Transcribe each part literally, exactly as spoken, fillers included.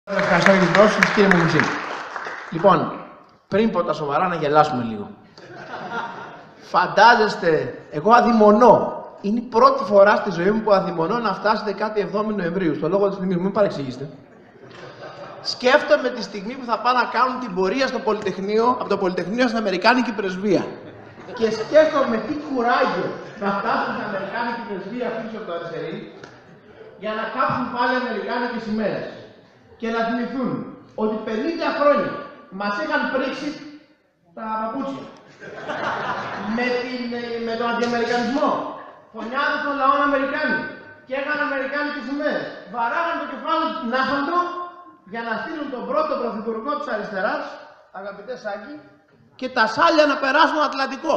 Ευχαριστώ για την πρόσκληση, κύριε Μουμουτσί. Λοιπόν, πριν πω τα σοβαρά, να γελάσουμε λίγο. Φαντάζεστε, εγώ αδειμονώ. Είναι η πρώτη φορά στη ζωή μου που αδειμονώ να φτάσει δεκάτη εβδόμη Νοεμβρίου. Στο λόγο της τιμής μου, μην παρεξηγήσετε. Σκέφτομαι τη στιγμή που θα πάνε να κάνουν την πορεία στο Πολυτεχνείο, από το Πολυτεχνείο στην Αμερικάνικη Πρεσβεία. Και σκέφτομαι τι κουράγιο θα φτάσουν στην Αμερικάνικη Πρεσβεία πίσω από το αριστερή για να κάψουν πάλι Αμερικάνικες σημαίες. Και να θυμηθούν ότι πενήντα χρόνια μας είχαν πρίξει τα παπούτσια. με, την, με τον αντιαμερικανισμό. Φωνιάδες των λαών Αμερικάνοι. Και έκαναν Αμερικάνικες σημαίες. Βαράγαν το κεφάλι του άφαντο για να στείλουν τον πρώτο πρωθυπουργό της αριστεράς, αγαπητέ Σάκη, και τα σάλια να περάσουν τον Ατλαντικό.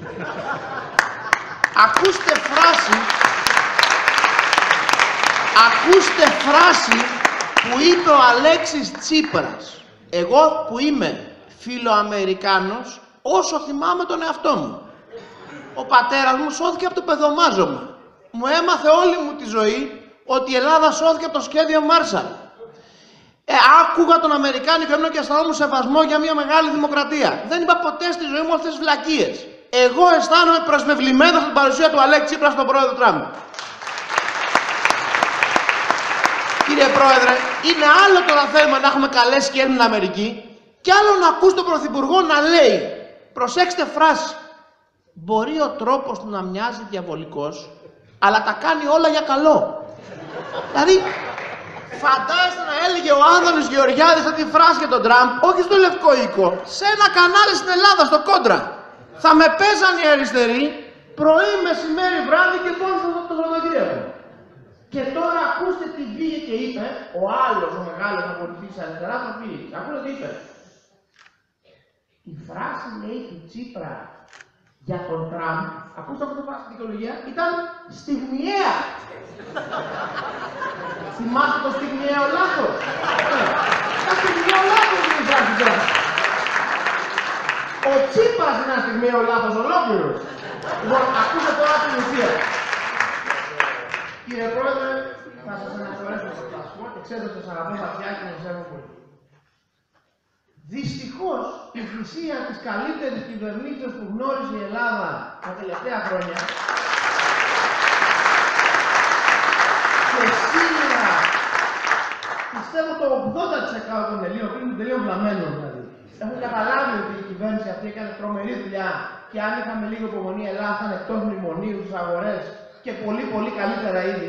Ακούστε φράση, ακούστε φράση που είπε ο Αλέξης Τσίπρας. Εγώ που είμαι φιλοαμερικάνος, όσο θυμάμαι τον εαυτό μου. Ο πατέρας μου σώθηκε από το παιδομάζωμα. Μου έμαθε όλη μου τη ζωή ότι η Ελλάδα σώθηκε από το σχέδιο Μάρσαλ. Ε, άκουγα τον Αμερικάνικο έμεινο και αισθανόμουν σεβασμό για μια μεγάλη δημοκρατία. Δεν είπα ποτέ στη ζωή μου αυτές τις βλακίες. Εγώ αισθάνομαι προσβεβλημένος στην παρουσία του Αλέξη Τσίπρα στον πρόεδρο Τραμπ. Κύριε Πρόεδρε, είναι άλλο το να θέλουμε να έχουμε καλές σχέσεις με την Αμερική και άλλο να ακούς τον Πρωθυπουργό να λέει, προσέξτε φράση, μπορεί ο τρόπος του να μοιάζει διαβολικός, αλλά τα κάνει όλα για καλό. Δηλαδή, φαντάζεστε να έλεγε ο Άδωνης Γεωργιάδης αυτή τη φράση για τον Τραμπ, όχι στο Λευκό Οίκο, σε ένα κανάλι στην Ελλάδα, στο Κόντρα. Θα με παίζαν οι αριστεροί πρωί, μεσημέρι, βράδυ και μόνο το Σαββατοκύριακο. Και τώρα ακούστε τι βγήκε και είπε ο άλλος, ο μεγάλος απολυτής αριστερά, τον πήγε. Ακούστε τι είπε. Η φράση, λέει, του Τσίπρα για τον Τραμπ, ακούστε αυτό το φράση στην δικαιολογία, ήταν στιγμιαία. Θυμάστε το στιγμιαίο λάθος. Τα στιγμιαίο λάθος είναι η φράση τώρα. Ο Τσίπρας είναι ένα στιγμιαίο λάθος ολόκληρος. Λοιπόν, ακούστε τώρα την ουσία. Κύριε Πρόεδρε, θα σας αναφορέσω το πλασμό και ξέρετε ότι σας αγαπώ βαθιά και να σέβομαι πολύ. Δυστυχώς, η θυσία της καλύτερης κυβερνήσεως που γνώρισε η Ελλάδα τα τελευταία χρόνια και σήμερα πιστεύω το ογδόντα τοις εκατό των Ελλήνων, πριν των τελείων βλαμμένων δηλαδή, έχουν καταλάβει ότι η κυβέρνηση αυτή έκανε τρομερή δουλειά και αν είχαμε λίγο υπομονή, η Ελλάδα θα είναι εκτός μνημονίου στις αγορές και πολύ πολύ καλύτερα ήδη,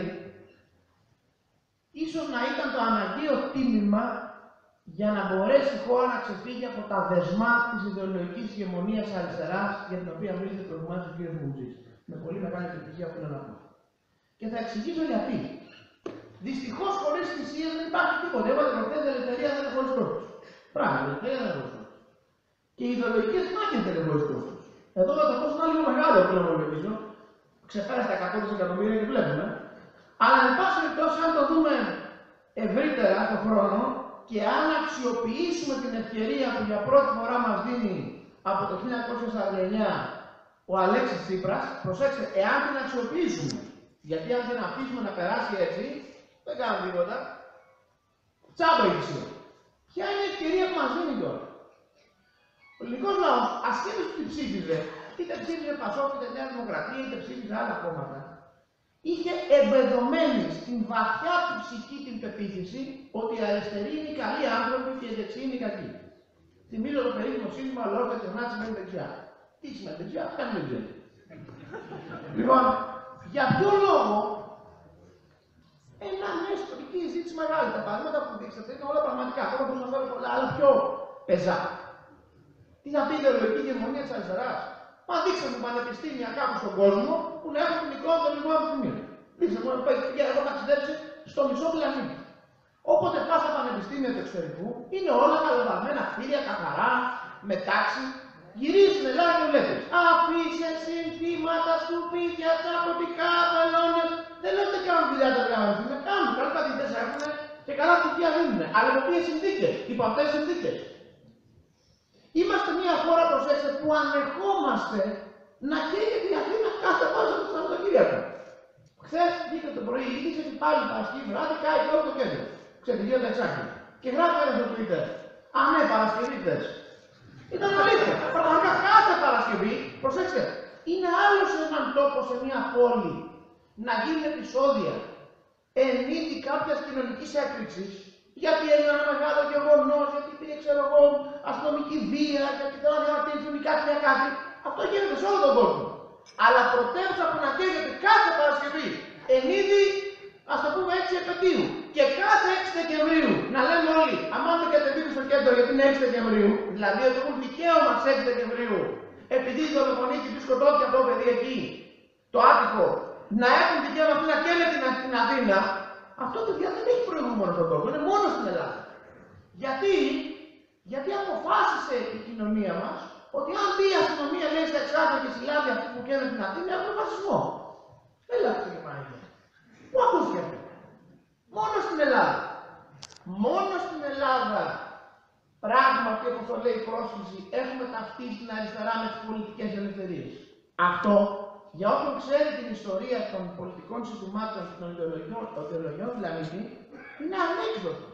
ίσως να ήταν το αναγκαίο τίμημα για να μπορέσει η χώρα να ξεφύγει από τα δεσμά της ιδεολογικής ηγεμονίας αριστεράς για την οποία βρίσκεται προηγουμένως ο κ. Μουμουτσής. Με πολύ μεγάλη επιτυχία οφείλω να πω. Και θα εξηγήσω γιατί. Δυστυχώς χωρίς θυσίες δεν υπάρχει τίποτα. Είπατε προχθές η ελευθερία δεν είναι χωρίς κόστος. Πράγματι, η ελευθερία δεν είναι χωρίς κόστος. Και οι ιδεολογικές μάχες δεν είναι χωρίς κόστος. Εδώ με το κόστος είναι λίγο μεγάλο που να νομίζω. Ξεπέρασε τα εκατό δισεκατομμύρια και βλέπουμε. Αλλά εν πάση περιπτώσει, αν το δούμε ευρύτερα στον χρόνο και αν αξιοποιήσουμε την ευκαιρία που για πρώτη φορά μας δίνει από το χίλια εννιακόσια σαράντα εννιά ο Αλέξης Τσίπρας, προσέξτε, εάν την αξιοποιήσουμε, γιατί αν την αφήσουμε να περάσει έτσι, δεν κάνουμε τίποτα, τσάμπα η θυσία. Ποια είναι η ευκαιρία που μας δίνει τώρα. Ο ελληνικός λαός, ασχέτως τι ψήφιζε, είτε ψήφιζε Πασόκ, είτε Νέα Δημοκρατία, είτε ψήφιζε άλλα κόμματα, είχε εμπεδομένη στην βαθιά του ψυχή την πεποίθηση ότι οι αριστεροί είναι οι καλοί άνθρωποι και οι δεξιοί είναι οι κακοί. Θυμίζω το περίφημο σύνθημα «Λόγω δεξιά σημαίνει δεξιά». Τι σημαίνει δεξιά, κάνει δεν ξέρει. Λοιπόν, για ποιο λόγο ένα μια ιστορική ζήτηση μεγάλη. Τα παραδείγματα που δείξατε είναι όλα πραγματικά. Τώρα μπορούσα να φέρω πολλά άλλα πιο πεζά. Τι θα πει η ιδεολογική ηγεμονία της αριστεράς. Μα δείξτε μου πανεπιστήμια κάπου στον κόσμο που να έχουν μικρό το λιγμό από τη μία. Δείξτε μου, έχω ταξιδέψει στο μισό πλανήτη. Όποτε πας στα πανεπιστήμια του εξωτερικού, είναι όλα καλοδαμμένα κτίρια, καθαρά, με τάξη. Γυρίζει στην Ελλάδα και βλέπεις αφήσεις, συνθήματα, σκουπίδια, τσακωτικά, βελόνες. Δεν λέω ότι δεν κάνουν δουλειά τα πανεπιστήμια. Κάνουν, καλοί καθηγητές έχουν και καλά πτυχία δίνουν. Αλλά με ποιες συνθήκες, υπό αυτές τις συνθήκες. Είμαστε μια χώρα, προσέξτε, που ανεχόμαστε να καίγεται η Αθήνα κάθε μέρα το Σαββατοκύριακο. Χθες βγήκε το πρωί, είδησε ότι πάλι Παρασκευή βράδυ κάει και όλο το κέντρο. Ξέρετε, γίνεται εξάχει. Και γράφει ένα στο Twitter. Α, ναι, Παρασκευή θες. Ήταν αλήθεια. Πραγματικά κάθε Παρασκευή, προσέξτε, είναι άλλο σε έναν τόπο, σε μια πόλη, να γίνουν επεισόδια εν είδη κάποια κοινωνική έκρηξη, γιατί έγινε ένα μεγάλο γεγονός, γιατί πήγε, ξέρω εγώ, αστυνομική βία, γιατί θέλουν να διαμαρτυρηθούν κάτι για κάτι. Αυτό γίνεται σε όλο τον κόσμο. Αλλά πρωτεύουσα που να καίγεται κάθε Παρασκευή εν είδη, ας το πούμε έξι επετείου. Και κάθε έξι Δεκεμβρίου να λένε όλοι, άμα δεν κατεβείτε στο κέντρο γιατί είναι έξι Δεκεμβρίου, δηλαδή ότι έχουν δικαίωμα σε έξι Δεκεμβρίου, επειδή η δολοφονική του σκοτώθηκε αυτό το παιδί εκεί, το άτυχο, να έχουν δικαίωμα αυτή να καίνε την, την Αθήνα, αυτό παιδιά δεν έχει προηγούμενο στον κόσμο, είναι μόνο στην Ελλάδα. Γιατί, γιατί αποφάσισε η κοινωνία μας ότι αν μπει η αστυνομία λέει στα εξάρτητα και συλλάβει αυτοί που καίνε την Αθήνα, έχουν φασισμό. Έλα αυτή η Παναγία. Πού ακούστηκε αυτό? Μόνο στην Ελλάδα. Μόνο στην Ελλάδα, πράγματι, όπως το λέει η πρόσκληση, έχουμε ταυτίσει την αριστερά με τις πολιτικές ελευθερίες. Αυτό, για όποιον ξέρει την ιστορία των πολιτικών συστημάτων και των ιδεολογιών δηλαδή, είναι ανέκδοτο.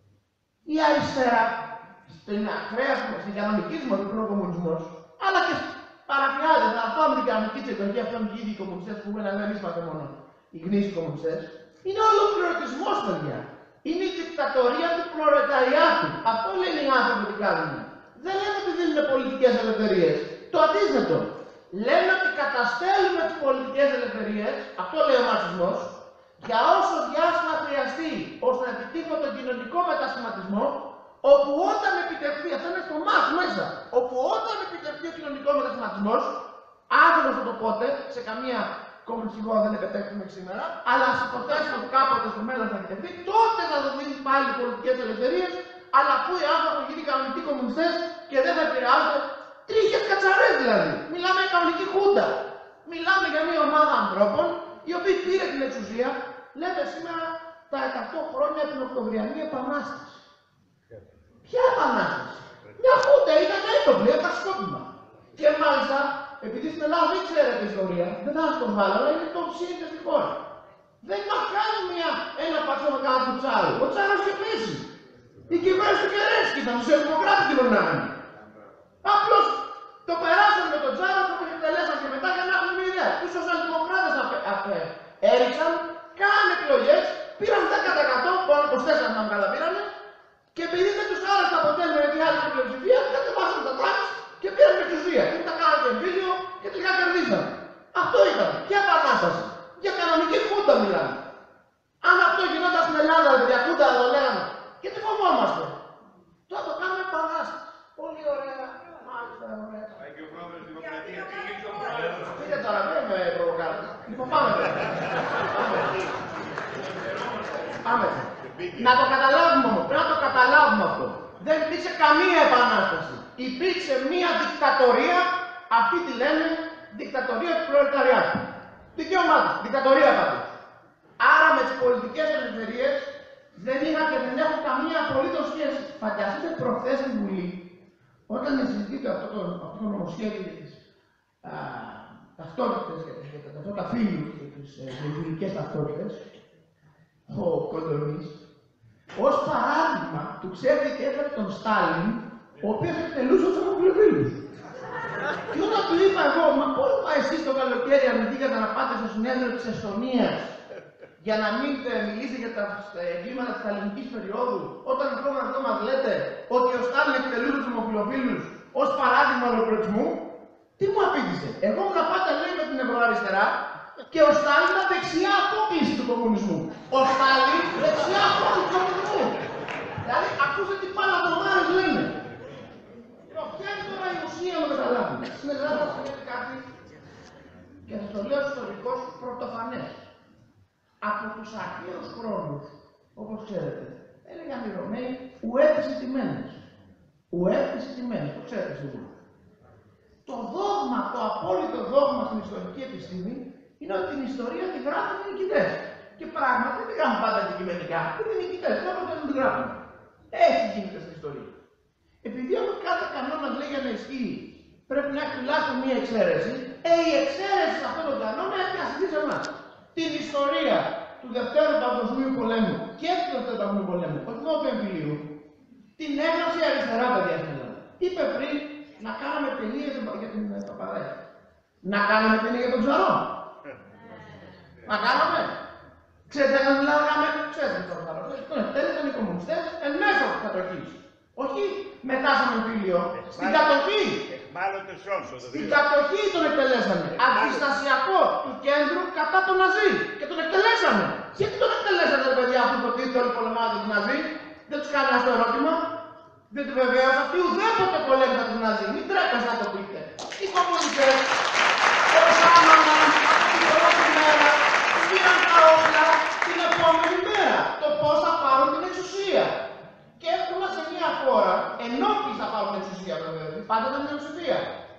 Η αριστερά, στην ακραία, στην κανονική μορφή ο κομμουνισμός, αλλά και παραφιάζεται, θα αυτό με την κανονική της εκλογή, αυτό είναι και οι ίδιοι κομμουνιστές που πούμε να δεν είμαστε μόνο οι γνήσιοι κομμουνιστές, είναι ολοκληρωτισμός, παιδιά. Είναι η δικτατορία του προλεταριάτου. Αυτό λένε οι άνθρωποι ότι κάνουν. Δεν λένε ότι δίνουν πολιτικές ελευθερίες. Το αντίθετο. Λένε ότι καταστέλνουμε τις πολιτικές ελευθερίες, αυτό λέει ο μαρξισμός, για όσο διάστημα χρειαστεί, ώστε να επιτύχουμε τον κοινωνικό μετασχηματισμό, όπου όταν επιτευχθεί, αυτό είναι στο μας μέσα, όπου όταν επιτευχθεί ο κοινωνικός μετασχηματισμός, άγνωστο το πότε, σε καμία κομμουνιστικό δεν επιτεύχουμε σήμερα, αλλά ας υποθέσουμε ότι κάποτε στο μέλλον θα επιτευχθεί, τότε θα δοθεί πάλι πολιτικές ελευθερίες, αλλά αφού οι άνθρωποι έχουν γίνει κανονικοί κομμουνιστές και δεν θα επηρεάζονται, τρίχες κατσαρές δηλαδή. Μιλάμε για κανονική χούντα. Μιλάμε για μια ομάδα ανθρώπων οι οποίοι πήρε την εξουσία, λέμε σήμερα τα εκατό χρόνια την Οκτωβριανή Επανάσταση. Ποια Επανάσταση? Μια χούντα ήταν έντοπλη, ένα σκόπιμα. Και μάλιστα, επειδή στην Ελλάδα δεν ξέρετε ιστορία, δεν θα σας το βάλω, αλλά είναι το ψήνεται στη χώρα. Δεν μα κάνει μια, ένα πατσό με κάνα του Τσάρου. Ο Τσάρος είχε πέσει. Η κυβέρνηση του Κερέσκη ήταν, τους δημοκράτες την ονάμενη. Απλώς το περάσαν με τον Τσάρο, το εκτελέσαν και μετά για να έχουν μια ιδέα. Τους σοσιαλδημοκράτες έριξαν, κάνανε εκλογές, πήραν δέκα τοις εκατό, πάνω είκοσι τέσσερα να καλά πήρανε, και επειδή δεν τους άρεσε το αποτέλεσμα γιατί άλλη πλειοψηφία, κατεβάσαν τα τάξη και πήραν την εξουσία. Και τα κάνανε και βίντεο και τελικά κερδίσαν. Αυτό ήταν. Ποια επανάσταση? Για κανονική χούντα μιλάμε. Αν αυτό γινόταν στην Ελλάδα, παιδιά, χούντα θα το λέγαμε. Γιατί φοβόμαστε? Τώρα το κάνουμε επανάσταση. Πολύ ωραία. Μάλιστα, ωραία. Και ο πρόεδρος της Δημοκρατίας. Πείτε τώρα, δεν με προβοκάτε. Λοιπόν, πάμε τώρα. Πάμε. Να το καταλάβουμε όμως. Πρέπει να το καταλάβουμε αυτό. Δεν υπήρξε καμία επανάσταση. Υπήρξε μία δικτατορία, αυτή τη λένε δικτατορία του προλεταριάτου. Δικαίωμά του. Δικτατορία πάντως. Άρα με τις πολιτικές ελευθερίες δεν είχα και δεν έχω καμία απολύτως σχέση. Φανταστείτε προχθές στην Βουλή, όταν συζητείτε αυτό το, αυτό το νομοσχέδιο για τις ταυτότητες, για τα ταυτότητα φίλου και τις γεωγραφικές ταυτότητες, ο Κοντονής, ως παράδειγμα του ξέρετε και έφερε τον Στάλιν, ο οποίος εκτελούσε τους ομοφυλοφίλους. Και όταν του είπα εγώ, μα πώς πάει εσείς το καλοκαίρι αρνηθήκατε να πάτε στο συνέδριο της Εστονίας για να μην μιλήσετε για τα εγκλήματα της σταλινικής περίοδου, όταν ακόμα εδώ μας λέτε ότι ο Στάλιν εκτελούσε τους ομοφυλοφίλους ως παράδειγμα ολοκληρωτισμού, τι μου απήντησε? Εγώ μου να πάτε λέει με την ευρωαριστερά και ο Στάλιν ήταν δεξιά απόκληση του κομμουνισμού. Ο Στάλιν δεξιά απόκληση του κομμουνισμού. Δηλαδή, ακούστε τι παλαβομάρες λένε. Ποια είναι τώρα η ουσία να καταλάβουμε? Στην Ελλάδα συμβαίνει κάτι, και θα το λέω ιστορικός, πρωτοφανές. Από τους αρχαίους χρόνους, όπως ξέρετε, έλεγαν οι Ρωμαίοι ουέτες ηττημένες. Ουέτες ηττημένες, το ξέρετε σίγουρα. Το δόγμα, το απόλυτο δόγμα στην ιστορική επιστήμη είναι ότι την ιστορία τη γράφουν οι νικητές. Και πράγματι δεν τη γράφουν πάντα αντικειμενικά, είναι οι νικητές, δεν δεν την γράφουν. Έτσι γίνεται στην ιστορία. Επειδή όμως κάθε κανόνα λέει για να ισχύει, πρέπει να έχει τουλάχιστον μία εξαίρεση, ε, η εξαίρεση σε αυτόν τον κανόνα έχει ασκηθεί σε εμάς. Την ιστορία του Δευτέρου Παγκοσμίου Πολέμου και του Δευτέρου Παγκοσμίου Πολέμου, όχι μόνο του εμφυλίου, Την έγραψε η αριστερά, παιδιά, στην Ελλάδα. Είπε πριν να κάναμε ταινία για την Παπαδάκη. Να κάναμε ταινία για τον Ψαρό. Να κάναμε. Ξέρετε, αν μιλάγαμε, ξέρετε τον Ψαρό. Τον εκτέλεσαν οι κομμουνιστές εν μέσω της κατοχής. Όχι μετά σαν εμφύλιο. Στην κατοχή. Στην κατοχή τον εκτελέσαμε. Αντιστασιακό του κέντρου κατά τον Ναζί. Και τον εκτελέσαμε. Γιατί τον εκτελέσατε, παιδιά, αυτό το τίτλο όλοι πολεμάτε του Ναζί? Δεν τους κάνει αυτό το ερώτημα. Διότι βεβαίως αυτοί ουδέποτε πολέμησαν τους Ναζί. Μην τρέπεστε να το πείτε. Οι κομμουνιστές προσάμαναν την πρώτη μέρα, πήραν τα όπλα την επόμενη μέρα. Το πώς θα πάρουν την εξουσία. Και έρχομαι σε μια χώρα, ενώ ποιοι θα πάρουν την εξουσία, βέβαια. Πάντα ήταν μια εξουσία.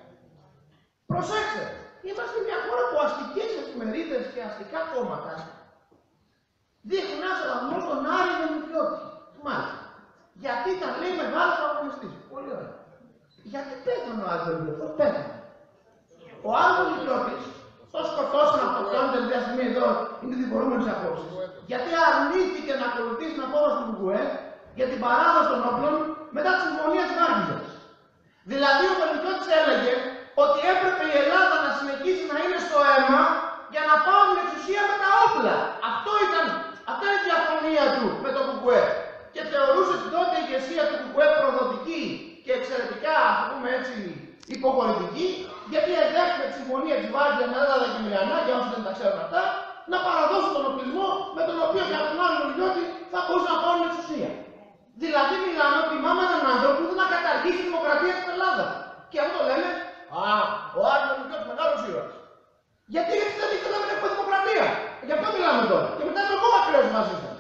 Προσέξτε, είμαστε μια χώρα που αστικές εφημερίδες και αστικά κόμματα δείχνουν ένα σεβασμό στον Άρη Βενιζέλο. Μάλιστα. Γιατί ήταν, λέει, μεγάλος αγωνιστής. Πολύ ωραία. Γιατί πέθανε ο Άρης Βενιζέλο? Πέθανε. Ο Άρης Βενιζέλο το σκοτώσαν αυτοκτόνητα τελευταία στιγμή εδώ, είναι διφορούμενες απόψεις. Γιατί αρνήθηκε να ακολουθήσει την απόφαση του Κουκουέ για την παράδοση των όπλων μετά τη συμφωνία της Βάρκηζας. Δηλαδή, ο Βενιζέλο έλεγε ότι έπρεπε η Ελλάδα να συνεχίσει να είναι στο αίμα για να πάρουν την εξουσία με τα όπλα. Αυτό ήταν, αυτή είναι η διαφωνία του με το Κουκουέ. Και θεωρούσε την τότε ηγεσία του Κουκουέ προδοτική και εξαιρετικά, ας πούμε έτσι, υποχωρητική, γιατί εδέχεται τη συμφωνία της Βάρκηζας με Ελλάδα και Μυριανά, για όσοι δεν τα ξέρουν αυτά, να παραδώσουν τον οπλισμό με τον οποίο για τον άλλο Μηριώτη θα μπορούσαν να πάρουν εξουσία. Δηλαδή, μιλάμε ότι τιμάμε έναν άνθρωπο που δεν θα καταργήσει τη δημοκρατία στην Ελλάδα. Και αυτό το λέμε, α, ο Άρης Βενιζέλος μεγάλος ήρωας. Γιατί έτσι δεν ήθελα να έχουμε δημοκρατία. Γι' αυτό μιλάμε τώρα. Και μετά είναι ακόμα κρέος μαζί σας.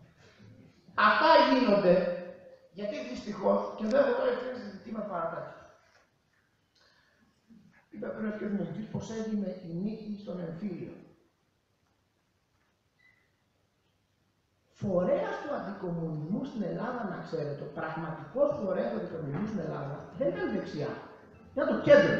Αυτά γίνονται γιατί δυστυχώς, και βέβαια τώρα ευθύνες τι με παρατάξει. Είπε πριν ο κ. Μουτζής πως έγινε η νίκη στον εμφύλιο. Φορέας του αντικομμουνισμού στην Ελλάδα, να ξέρετε, ο πραγματικός φορέας του αντικομμουνισμού στην Ελλάδα δεν ήταν δεξιά. Ήταν το κέντρο.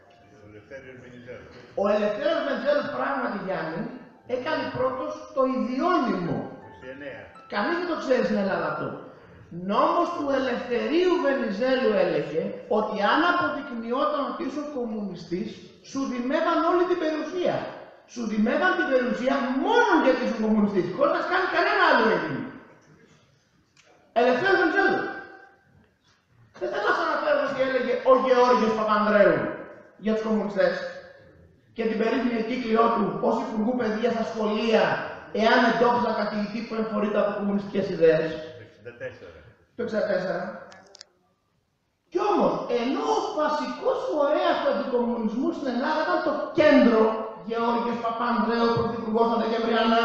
Ο Ελευθέριος Βενιζέλος, πράγματι, Γιάννη, έκανε πρώτος το ιδιώνυμο. Κανείς δεν το ξέρει στην Ελλάδα αυτό. Νόμος του Ελευθερίου Βενιζέλου έλεγε ότι αν αποδεικνυόταν ότι είσαι κομμουνιστής, σου δημεύαν όλη την περιουσία. Σου δημεύαν την περιουσία μόνο γιατί είσαι κομμουνιστής, χωρίς να κάνει κανένα άλλο έγκλημα. Ελευθέριος Βενιζέλου. Δεν θέλω να σας αναφέρω τι έλεγε ο Γεώργιος Παπανδρέου για τους κομμουνιστές και την περίφημη εγκύκλειό του ως Υπουργού Παιδείας στα σχολεία, εάν εντόπιζαν καθηγητή που εμφορείται από κομμουνιστικές ιδέες. Το εξήντα τέσσερα. Κι όμως, ενώ ο βασικός φορέας του αντικομμουνισμού στην Ελλάδα ήταν το κέντρο, Γεώργιος Παπανδρέου, πρωθυπουργός των Δεκεμβριανά,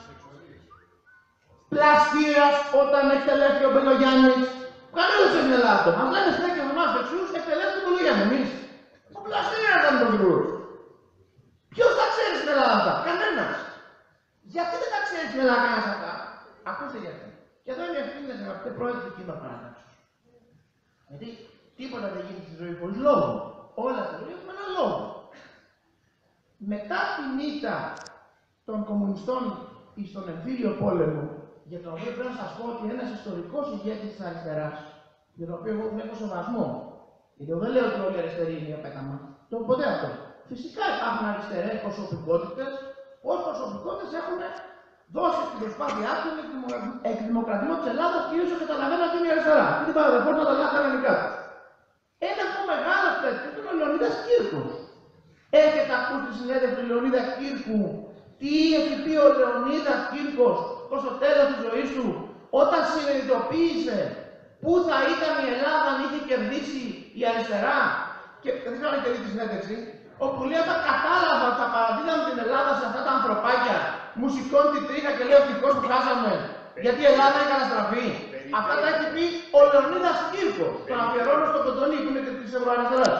Πλαστήρας όταν εκτελέστηκε ο Μπελογιάννης. Κανένας δεν είναι Ελλάδα. Μας λένε συνέχεια με εμάς δεξιούς και εκτελέστηκε ο Μπελογιάννης. Εμείς. Ο Πλαστήρας ήταν πρωθυπουργός. Ποιος τα ξέρει στην Ελλάδα αυτά? Κανένας. Γιατί δεν τα ξέρει στην Ελλάδα κανένας αυτά? Ακούστε γιατί. Και εδώ είναι ευθύνη να αγαπητέ πρόεδρε του κύμα παράδοξο. Γιατί τίποτα δεν γίνεται στη ζωή χωρίς λόγο. Όλα στη ζωή έχουμε έναν λόγο. Μετά την ήττα των κομμουνιστών στον εμφύλιο πόλεμο, για τον οποίο πρέπει να σας πω ότι ένας ιστορικός ηγέτης της αριστεράς, για τον οποίο εγώ έχω σεβασμό, γιατί εγώ δεν λέω ότι όλοι οι αριστεροί είναι απέταμα, το έχω ποτέ αυτό. Φυσικά υπάρχουν αριστερές προσωπικότητες, ως προσωπικότητες έχουν δώσει στην προσπάθειά του εκδημοκρατισμό της Ελλάδας, κυρίως όσο καταλαβαίνω ότι είναι η αριστερά. Και την παραδεχόταν να τα λέει κανονικά του. Ένα από μεγάλο τέτοιο είναι ο Λεωνίδας Κύρκος. Έχετε ακούσει τη συνέντευξη του Λεωνίδα Κύρκου, τι είχε πει ο Λεωνίδας Κύρκος προς το τέλος της ζωής του, όταν συνειδητοποίησε πού θα ήταν η Ελλάδα αν είχε κερδίσει η αριστερά? Και δεν ξέρω αν έχετε δει τη συνέντευξη, όπου λέει όταν κατάλαβα ότι θα παραδίδαμε την Ελλάδα σε αυτά τα ανθρωπάκια, μου σηκώνει την τρίχα και λέει ευτυχώς που χάσαμε, γιατί η Ελλάδα έχει καταστραφεί. Αυτά τα έχει πει ο Λεωνίδας Κύρκος, τον αφιερώνω στον Κοντονή που είναι και της Ευρωαριστεράς.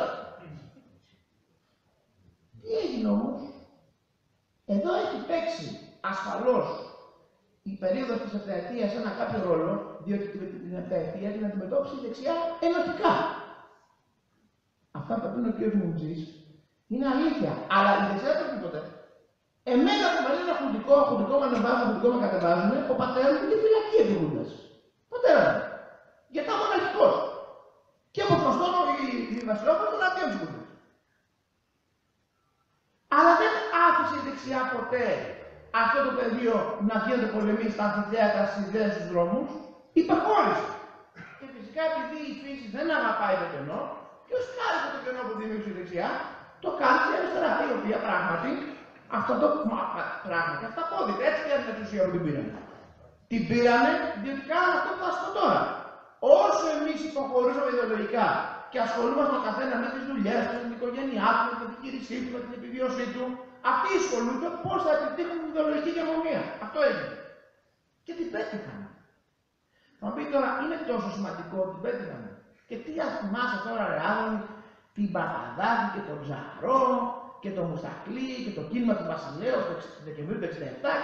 Τι έγινε όμως? Εδώ έχει παίξει ασφαλώς η περίοδος της επταετίας ένα κάποιο ρόλο, διότι την επταετία την αντιμετώπισε η δεξιά ενωτικά. Αυτά που είπε ο κ. Μουτζής είναι αλήθεια, αλλά η δεξιά δεν το ποτέ. Εμένα που με λένε χουντικό, χουντικό με ανεβάζουν, χουντικό με κατεβάζουν, ο πατέρας μου είναι φυλακή επί Πατέρα μου. Γιατί τα μοναχικά Βασιλόπουλος εναντίον της Βουλής. Αλλά δεν άφησε η δεξιά ποτέ αυτό το πεδίο να γίνεται πολεμοί στα αμφιθέατρα, στις ιδέες, στους δρόμους. Υπεχώρησε. Και φυσικά επειδή η φύση δεν αγαπάει το κενό, ποιος χάρηκε το κενό που δημιούργησε η δεξιά, το κάνει η αριστερά, η οποία πράγματι αυτό το πράγματι, αυτά απόδεικα, έτσι και την εξουσία που την πήρανε. Την πήρανε διότι κάνανε αυτό που θα πω τώρα. Όσο εμείς υποχωρούσαμε ιδεολογικά και ασχολούμαστε ο καθένα με τις δουλειές του, με την οικογένειά του, με την επιχείρησή του, με την επιβίωσή του, αυτοί ασχολούνται πώς θα επιτύχουν την ιδεολογική ηγεμονία. Αυτό έγινε. Και την πέτυχαν. Θα μου πει τώρα, είναι τόσο σημαντικό ότι την πέτυχαν. Και τι ας θυμάσαι τώρα, ρε Άδωνη, την Παπαδάκη και τον Ζαρό και τον Μουστακλή και το κίνημα του Βασιλέου το Δεκεμβρίου του εξήντα επτά.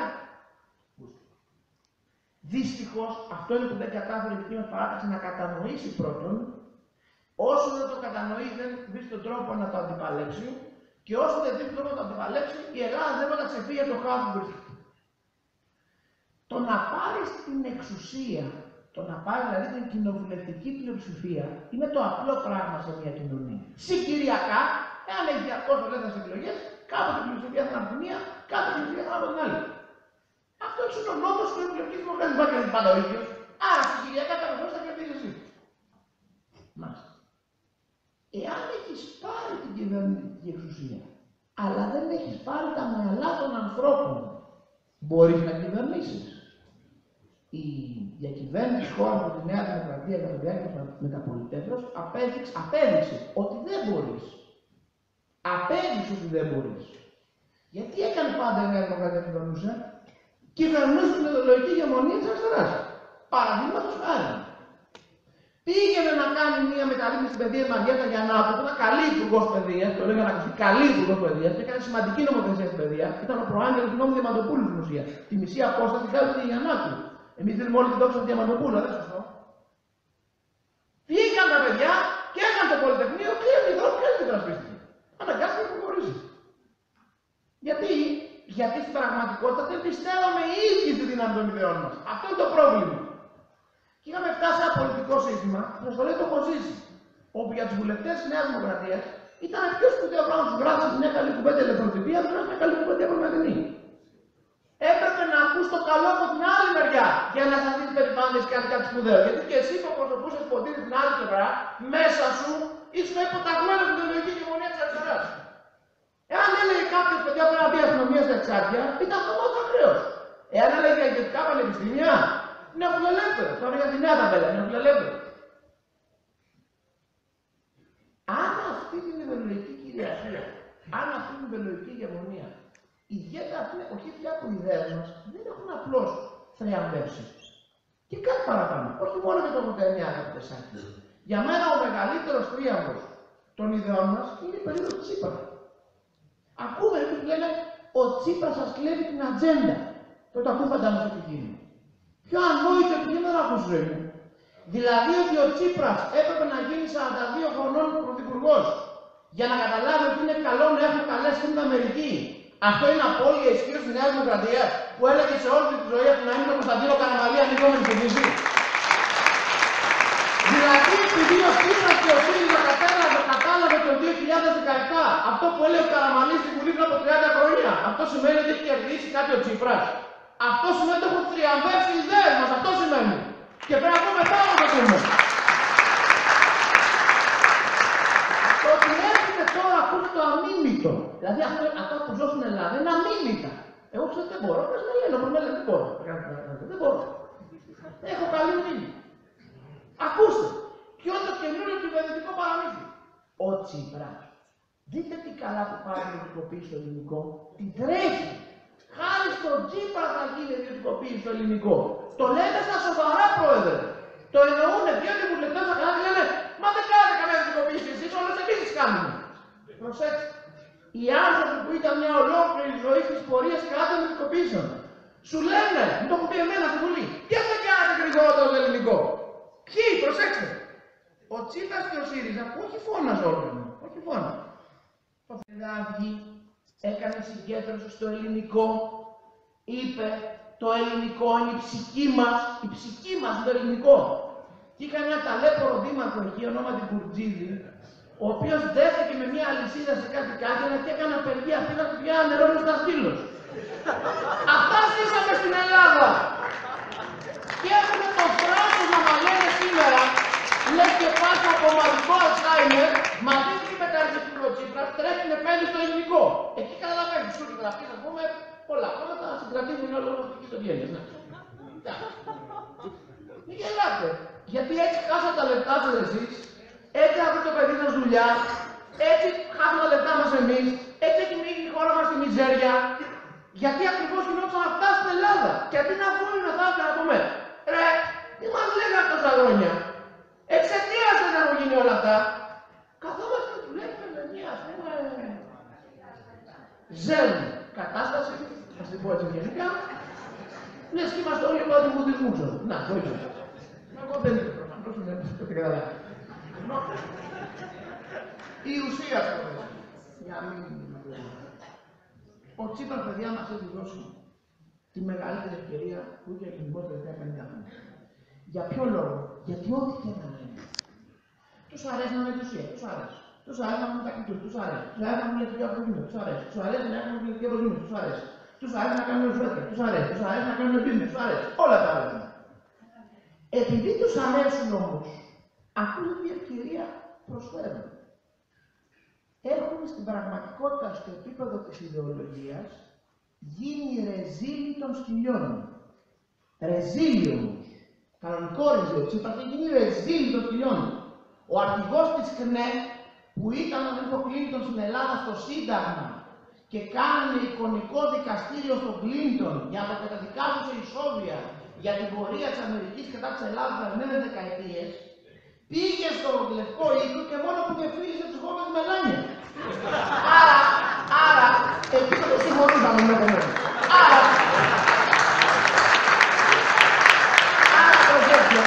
Δυστυχώς, αυτό είναι που δεν κατάφερε η δική μας παράταξη να κατανοήσει πρώτον. Όσο δεν το κατανοεί, δεν βρει τον τρόπο να το αντιπαλέψει. Και όσο δεν βρει τον τρόπο να το αντιπαλέψει, η Ελλάδα δεν μπορεί να ξεφύγει από το χάος που βρίσκεται. Το να πάρει την εξουσία, το να πάρει δηλαδή την κοινοβουλευτική πλειοψηφία, είναι το απλό πράγμα σε μια κοινωνία. Συγκυριακά, εάν έχει διακόσιες ελεύθερες εκλογές, κάποτε η πλειοψηφία θα είναι από τη μία, κάποτε η πλειοψηφία θα είναι από την άλλη. Αυτό είναι ο νόμος του εκλογικού δημοκρατικού. Δεν υπάρχει πάντα ο ίδιος. Άρα συγκυριακά τα φορές θα κερδίσει εσύ. Μάλιστα. Εάν έχεις πάρει την κυβερνητική εξουσία, αλλά δεν έχεις πάρει τα μυαλά των ανθρώπων, μπορείς να κυβερνήσεις. Η διακυβέρνηση της χώρας από τη Νέα Δημοκρατία για τη διάρκεια της μεταπολιτεύσεως απέδειξε, απέδειξε ότι δεν μπορείς. Απέδειξε ότι δεν μπορείς. Γιατί έκανε πάντα η Νέα Δημοκρατία κυβερνούσε. Κυβερνούσε την ιδεολογική ηγεμονία της αριστεράς. Παραδείγματος χάρη. Πήγαινε να κάνει μια μεταρρύθμιση στην παιδεία Μαριέτα Γιαννάκου, που ήταν καλή υπουργός παιδείας, το λέγανε ακουστή καλή υπουργός παιδείας, και έκανε σημαντική νομοθεσία στην παιδεία. Ήταν ο προάγγελος του νόμου Διαμαντοπούλου στην ουσία. Τη μισή απόσταση κάτω τη Γιαννάκου. Εμείς δίνουμε όλη την δόξα του Διαμαντοπούλου, δεν είναι σωστό. Βγήκαν τα παιδιά και έκαναν το Πολυτεχνείο και οι δρόμοι και δεν υπερασπίστηκε. Αναγκάστηκε να προχωρήσει. Γιατί, γιατί στην πραγματικότητα δεν πιστεύαμε οι ίδιοι στη δύναμη των ιδεών μας. Αυτό είναι το πρόβλημα. Και είχαμε φτάσει σε ένα πολιτικό σύστημα, που το λέει το έχω ζήσει, όπου για τους βουλευτές της Νέας Δημοκρατίας ήταν πιο σπουδαίο πράγμα να τους γράψει μια καλή κουβέντα ελευθεροτυπία, να τους μια καλή κουβέντα επαγγελματική. Έπρεπε να ακούς το καλό από την άλλη μεριά για να σας δεις περηφάνειες και κάτι σπουδαίο. Γιατί και εσύ που εκπροσωπούσες ποτήρι την άλλη πλευρά, μέσα σου ήσουν υποταγμένο από την ιδεολογική ηγεμονία της αριστεράς. Εάν έλεγε κάποιο παιδιά πρέπει να μπει αστυνομία στα εξάρτια, ήταν αυτομάτως ακραίος. Εάν έλεγε για ηγετικά πανεπιστήμια, νεοφιλελεύθερος. Τώρα για τη νέα ταμπέλα, νεοφιλελεύθερος. Αν αυτή την ιδεολογική κυριαρχία, αν αυτή την ιδεολογική ηγεμονία, ιδιαίτερα αυτή την εποχή πια που οι ιδέες μας δεν έχουν απλώς θριαμβεύσει. Και κάτι παραπάνω. Όχι μόνο με το ογδόντα εννιά τεσσάρι. Για μένα ο μεγαλύτερος θρίαμβος των ιδεών μας είναι η περίοδος του Τσίπρα. Ακούμε εμείς που λένε ο Τσίπρας σας κλέβει την ατζέντα. Τότε ακούω φαντάζομαι τι γίνει. Πιο ανόητο επιχείρημα δεν ακούω στη ζωή μου. Δηλαδή ότι ο Τσίπρας έπρεπε να γίνει σαράντα δύο χρονών πρωθυπουργός για να καταλάβει ότι είναι καλό να έχουμε καλές στην Αμερική. Αυτό είναι απώλεια ισχύως της Νέας Δημοκρατίας που έλεγε σε όλη τη ζωή από να είναι τον Κωνσταντίνο Καραμαλή ανήκομενη στην Δύση. Δηλαδή επειδή ο Τσίπρας και ο ΣΥΡΙΖΑ κατάλαβε το δύο χιλιάδες δεκαεπτά αυτό που έλεγε ο Καραμαλής στην Βουλή πριν από τριάντα χρόνια. Αυτό σημαίνει ότι έχει κερδίσει κάτι ο Τσίπρας. Αυτό σημαίνει ότι έχουν θριαμβεύσει οι ιδέες μας. Αυτό σημαίνει. Και πρέπει να πούμε πάνω το πούμε. Το ότι έρχεται τώρα ακούσει το αμίμητο. Δηλαδή αυτό, αυτά που ζω στην Ελλάδα είναι αμίμητα. Εγώ ξέρω δεν μπορώ. Πες με λένε, με λένε δεν μπορώ. Δεν μπορώ. Έχω καλή μνήμη. Ακούστε. Ποιο είναι το καινούριο κυβερνητικό παραμύθι. Ο Τσίπρας. Δείτε τι καλά που πάει η ιδιωτικοποίηση στο ελληνικό. Τι τρέχει. Χάρη στον Τσίπρα θα γίνει η ιδιωτικοποίηση στο ελληνικό. Το λένε στα σοβαρά, πρόεδρε. Το εννοούνε. Διότι οι βουλευτές θα κάνουν λένε μα δεν κάνετε καμία ιδιωτικοποίηση εσείς, όλες εμείς τις κάνουμε. Προσέξτε. Οι άνθρωποι που ήταν μια ολόκληρη ζωή της πορείας κατά των ιδιωτικοποίησεων σου λένε, μου το έχουν πει εμένα στη Βουλή, τι δεν κάνετε γρηγορότερο το ελληνικό. Ποιοι, προσέξτε. Ο Τσίπρας και ο ΣΥΡΙΖΑ που όχι φώναζε όλο, όχι φώναζε. Το Φεδάβγι έκανε συγκέντρωση στο ελληνικό, είπε το ελληνικό είναι η ψυχή μας, η ψυχή μας είναι το ελληνικό. Και είχα ένα ταλέπορο δήμαρχο εκεί, ονόματι Μπουρτζίδη, ο οποίος δέθηκε με μια αλυσίδα σε κάτι κάγκελα και έκανε απεργία αυτή να του πιάνει νερό στα στήλος. Αυτά ζήσαμε στην Ελλάδα. Και έχουμε το θράσος να μας λένε σήμερα, λες και πας από κομματικό Αλτσχάιμερ, μαζί και μεταρρυθμιστή ο Τσίπρας, τρέχει με πέντε στο ελληνικό. Εκεί καταλαβαίνεις, σου γραφείς, ας πούμε, πολλά πράγματα συγκρατήσουν όλο αυτό και στο γέννης. Μην γελάτε. Γιατί έτσι χάσατε τα λεπτά σας εσείς, έτσι αυτό το παιδί σας δουλειά, έτσι χάσαμε τα λεπτά μας εμείς, έτσι έχει μείνει η χώρα μας στη μιζέρια. Γιατί ακριβώς γινόταν αυτά στην Ελλάδα. Και αντί να βγουν να θα να πούμε, ρε, τι μας λέγανε τόσα χρόνια. Εξαιτίας δεν έχουν γίνει όλα αυτά. Καθόμαστε και βλέπουμε με μια, ας πούμε, ζεν κατάσταση, ας την πω έτσι γενικά, λες και είμαστε όλοι από την μουδισμού, ξέρω. Να, το είπα. Εγώ δεν είμαι προφανώς, δεν το καταλάβει. Η ουσία αυτό, για να μην ο Τσίπρας, παιδιά, μας έχει δώσει τη μεγαλύτερη ευκαιρία που είχε ελληνικό τελευταία πενήντα χρόνια. Για ποιο λόγο? Γιατί ό,τι και να λένε. Τους αρέσει να είναι εξουσία, τους αρέσει. Τους αρέσει να έχουν τα κοιτούς, τους αρέσει. Τους αρέσει να έχουν ηλεκτρική αυτοκίνητα, τους αρέσει. Τους αρέσει να έχουν ηλεκτρική αποζημίωση, τους αρέσει. Τους αρέσει να κάνουν ρουσβέτια, τους αρέσει. Τους αρέσει να κάνουν business, τους αρέσει. Όλα τα αρέσουν. Επειδή τους αρέσουν όμως, αυτή τη ευκαιρία προσφέρουν. Έχουν στην πραγματικότητα στο επίπεδο της ιδεολογίας γίνει ρεζίλι των σκυλιών. Ρεζίλι όμως. Κανονικό ρεζίλι. Τσίπρας έχει γίνει ρεζίλι των σκυλιών. Ο αρχηγός της ΚΝΕ που ήταν ο Μπιλ Κλίντον στην Ελλάδα στο Σύνταγμα και κάνανε εικονικό δικαστήριο στον Κλίντον για να το καταδικάσουν σε ισόβια για την πορεία της Αμερικής κατά της Ελλάδας τις περασμένες δεκαετίες, πήγε στο Λευκό Οίκο και μόνο που διαφύγησε τις γόμες μελάνια. Άρα, άρα, εκεί θα το συμφωνούσαμε με τον έργο. Άρα, άρα το τέτοιο,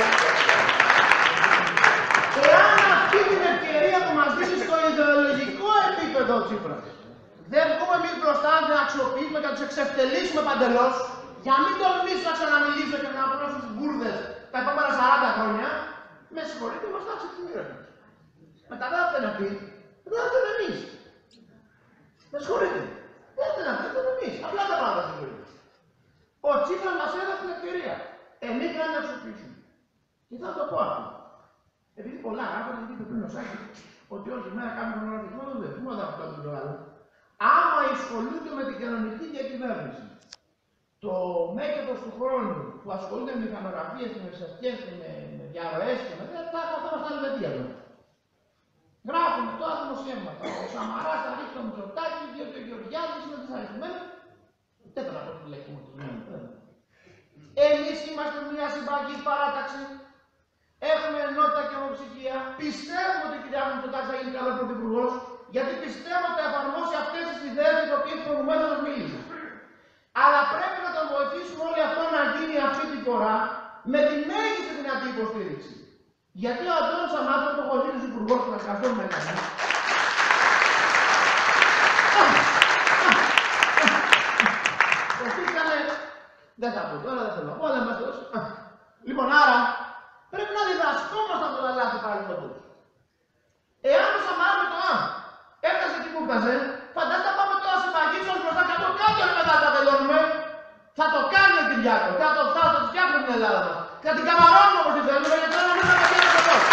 εάν αυτή την ευκαιρία που μας δίνει στο ιδεολογικό επίπεδο ο Τσίπρας, δεν βγούμε εμείς μπροστά να την αξιοποιήσουμε και να τους εξευτελίσουμε παντελώς, για να μην τολμήσω να ξαναμιλήσω και να απολύσω στις μπουρδες τα επόμενα σαράντα χρόνια, με συγχωρείτε, μας τάξει τη μοίρα μας. Μετά δεν θα φταίνε αυτοί, δεν θα φταίνε εμείς. Με συγχωρείτε. Δεν θα φταίνε αυτοί, δεν θα εμείς. Απλά τα πράγματα στη ζωή. Ο Τσίπρας μας έδωσε την ευκαιρία. Εμείς δεν να αξιοποιήσουμε. Και θα το πω αυτό. Επειδή πολλά γράφονται, γιατί είπε πριν ο Σάκης, ότι όλη μέρα κάνουμε τον ορατισμό, δεν δέχουμε όλα αυτά το άλλο. Άμα ασχολούνται με την κανονική διακυβέρνηση, το μέγεθος του χρόνου που ασχολούνται με μηχανογραφίες και με εξασκές και με, με διαρροές και με τέτοια, θα καθόμαστε άλλη βετία εδώ. Γράφουμε τώρα δημοσιεύματα. Ο Σαμαράς θα ρίξει το Μητσοτάκη, διότι ο Γεωργιάδης είναι δυσαρεστημένος. Δεν θα πω τι λέει κομμωτισμένο. Εμείς είμαστε μια συμπαγή παράταξη. Έχουμε ενότητα και ομοψυχία. Πιστεύουμε ότι η κυρία Μητσοτάκη θα γίνει καλό πρωθυπουργός, γιατί πιστεύω ότι θα εφαρμόσει αυτές τις ιδέες για τις οποίες προηγουμένως μας μίλησε. Αλλά πρέπει να τον βοηθήσουμε όλοι αυτό να γίνει αυτή τη φορά με τη μέγιστη δυνατή υποστήριξη. Γιατί ο Αντώνης Σαμάτος, το έχω ζήσει υπουργός του Εργασιών με κανένα. Κοστήκανε, δεν θα πω τώρα, δεν θέλω να πω, δεν μας δώσει. Λοιπόν, άρα πρέπει να διδασκόμαστε από τα λάθη παρελθόντος. Εάν ο Σαμάτος το α, έφτασε εκεί που έφτασε, φαντάζεται να πάμε τώρα συμπαγίσεων μπροστά και από κάτω ρε μετά τα τελειώνουμε. Θα το κάνουμε την Κυριάκο, θα το φτάσουμε, θα το φτιάχνουμε την Ελλάδα μας. Και θα την καμαρώνουμε όπως τη θέλουμε, γιατί τώρα δεν θα το φτιάχνουμε εδώ.